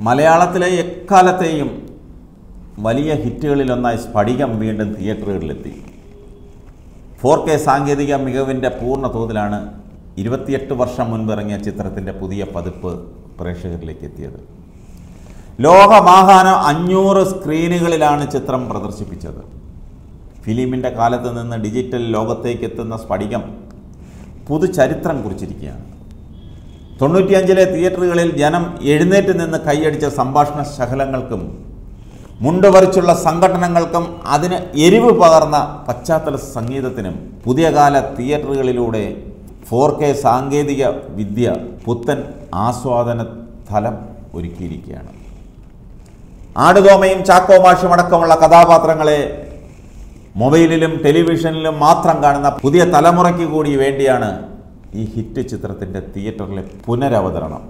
മലയാളത്തിലെ എക്കാലത്തെയും വലിയ ഹിറ്റുകളിലൊന്നായി സ്ഫടികം വീണ്ടും തിയേറ്ററുകളിലെത്തി. 4K സാങ്കേതിക മികവിൻ്റെ പൂർണ്ണ തോതിലാണ് 28 വർഷം മുൻപിറങ്ങിയ ചിത്രത്തിൻ്റെ പുതിയ പതിപ്പ് പ്രേക്ഷകരിലേക്ക് എത്തിയത്. ലോകമാഹാനം 500 സ്ക്രീനുകളിലാണ് ചിത്രം പ്രദർശിപ്പിച്ചത്. ഫിലിമിൻ്റെ കാലത്ത് നിന്ന് ഡിജിറ്റൽ ലോകത്തേക്ക് എത്തുന്ന സ്ഫടികം പുതുചരിത്രം കുറിച്ചിരിക്കുകയാണ്. 95-ലെ തിയേറ്ററുകളിൽ ജനം എഴുന്നേറ്റ് നിന്ന് കൈയടിച്ച സംഭാഷണ ശകലങ്ങൾക്കും മുണ്ടുവരിച്ചുള്ള സംഘടനകൾക്കും അതിന് എരിവ് പകർന്ന പശ്ചാത്തല സംഗീതത്തിനും പുതിയ കാല തിയേറ്ററുകളിലൂടെ 4K സാങ്കേതിക വിദ്യ പുത്തൻ ആസ്വാദന തലം ഒരുക്കിയിരിക്കുകയാണ്. ആടുതോമയും ചാക്കോ മാഷും അടക്കമുള്ള കഥാപാത്രങ്ങളെ മൊബൈലിലും ടെലിവിഷനിലും മാത്രം കാണുന്ന പുതിയ തലമുറയ്ക്ക് കൂടി വേണ്ടിയാണ് ഈ ഹിറ്റ് ചിത്രത്തിൻ്റെ തിയേറ്ററിലെ പുനരവതരണം.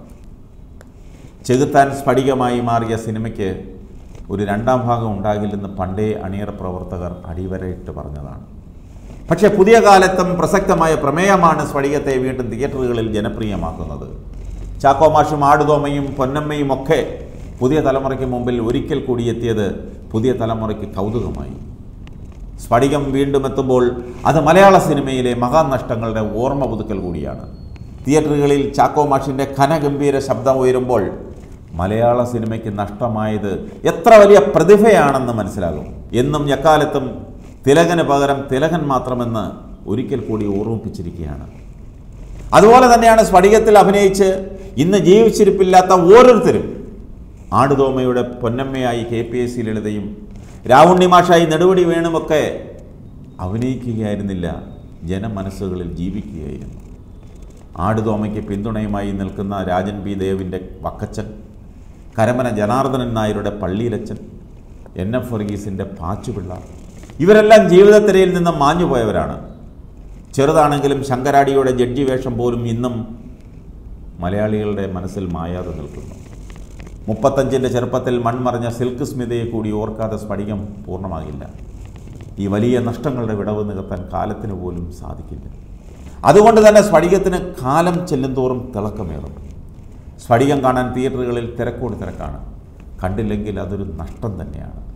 ചെകുത്താൻ സ്ഫടികമായി മാറിയ സിനിമയ്ക്ക് ഒരു രണ്ടാം ഭാഗം ഉണ്ടാകില്ലെന്ന് പണ്ടേ അണിയറ പ്രവർത്തകർ അടിവരയിട്ട് പറഞ്ഞതാണ്. പക്ഷേ പുതിയ കാലത്തും പ്രസക്തമായ പ്രമേയമാണ് സ്ഫടികത്തെ വീണ്ടും തിയേറ്ററുകളിൽ ജനപ്രിയമാക്കുന്നത്. ചാക്കോ മാഷും ആടുതോമയും പൊന്നമ്മയും ഒക്കെ പുതിയ തലമുറയ്ക്ക് മുമ്പിൽ ഒരിക്കൽ കൂടി എത്തിയത് പുതിയ തലമുറയ്ക്ക് കൗതുകമായി. സ്ഫടികം വീണ്ടും എത്തുമ്പോൾ അത് മലയാള സിനിമയിലെ മഹാനഷ്ടങ്ങളുടെ ഓർമ്മ പുതുക്കൽ കൂടിയാണ്. തിയേറ്ററുകളിൽ ചാക്കോ മാഷിൻ്റെ ഘനഗംഭീര ശബ്ദം ഉയരുമ്പോൾ മലയാള സിനിമയ്ക്ക് നഷ്ടമായത് എത്ര വലിയ പ്രതിഭയാണെന്ന് മനസ്സിലാകും. എന്നും എക്കാലത്തും തിലകന് പകരം തിലകൻ മാത്രമെന്ന് ഒരിക്കൽ കൂടി ഓർമ്മിപ്പിച്ചിരിക്കുകയാണ്. അതുപോലെ തന്നെയാണ് സ്ഫടികത്തിൽ അഭിനയിച്ച് ഇന്ന് ജീവിച്ചിരിപ്പില്ലാത്ത ഓരോരുത്തരും. ആടുതോമയുടെ പൊന്നമ്മയായി KPSC ലളിതയും രാവുണ്ണി മാഷായി നെടുവടി വേണുമൊക്കെ അഭിനയിക്കുകയായിരുന്നില്ല, ജനമനസ്സുകളിൽ ജീവിക്കുകയായിരുന്നു. ആടുതോമയ്ക്ക് പിന്തുണയുമായി നിൽക്കുന്ന രാജൻ പി ദേവിൻ്റെ വക്കച്ചൻ, കരമന ജനാർദ്ദനൻ നായരുടെ പള്ളിയിലച്ചൻ, NF വർഗീസിൻ്റെ പാച്ചുപിള്ള, ഇവരെല്ലാം ജീവിതത്തിരയിൽ നിന്ന് മാഞ്ഞുപോയവരാണ്. ചെറുതാണെങ്കിലും ശങ്കരാടിയുടെ ജഡ്ജി വേഷം പോലും ഇന്നും മലയാളികളുടെ മനസ്സിൽ മായാതെ നിൽക്കുന്നു. 35ൻ്റെ ചെറുപ്പത്തിൽ മൺമറഞ്ഞ സിൽക്ക് സ്മിതയെ കൂടി ഓർക്കാതെ സ്ഫടികം പൂർണ്ണമാകില്ല. ഈ വലിയ നഷ്ടങ്ങളുടെ വിടവ് നികത്താൻ കാലത്തിന് പോലും സാധിക്കില്ല. അതുകൊണ്ട് തന്നെ സ്ഫടികത്തിന് കാലം ചെല്ലുന്തോറും തിളക്കമേറും. സ്ഫടികം കാണാൻ തിയേറ്ററുകളിൽ തിരക്കോട് തിരക്കാണ്. കണ്ടില്ലെങ്കിൽ അതൊരു നഷ്ടം തന്നെയാണ്.